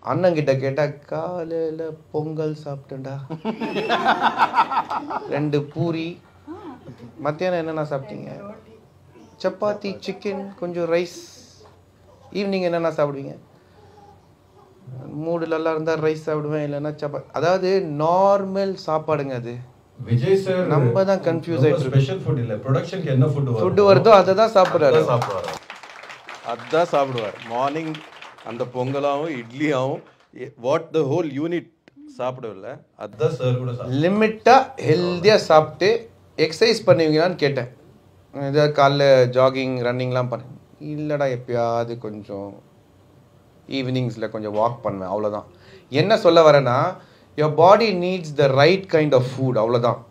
அண்ணன் கிட்ட கேட்டா காலையில் பொங்கல் சாப்பிட்டேன்டா, 2 பூரி. மத்தியானம் என்னென்ன சாப்பிட்டீங்க? சப்பாத்தி, சிக்கன், கொஞ்சம் ரைஸ். ஈவினிங் என்னென்ன சாப்பிடுவீங்க? மூடு நல்லா இருந்தால் ரைஸ் சாப்பிடுவேன், இல்லைன்னா சப்பாத்தி. அதாவது நார்மல் சாப்பாடுங்க அது. விஜய் சார் நம்ம தான் கன்ஃபியூஸ் ஆயிட்டு ஸ்பெஷல் ஃபுட் இல்ல, ப்ரொடக்ஷனுக்கு என்ன ஃபுட் வருதோ அதை தான் சாப்பிடுறாரு. அதான் சாப்பிடுவார். மார்னிங் அந்த பொங்கலாவும் இட்லியாவும் வாட் த ஹோல் யூனிட் சாப்பிடவில்லை. அதான் சார் கூட லிமிட்டாக ஹெல்த்தியாக சாப்பிட்டு எக்ஸசைஸ் பண்ணுவீங்களான்னு கேட்டேன். ஏதாவது காலைல ஜாகிங் ரன்னிங்லாம் பண்ணேன். இல்லைடா, எப்பயாவது கொஞ்சம் ஈவினிங்ஸில் கொஞ்சம் வாக் பண்ணுவேன், அவ்வளோதான். என்ன சொல்ல வரேன்னா, your body needs the right kind of food, அவ்வளோதான்.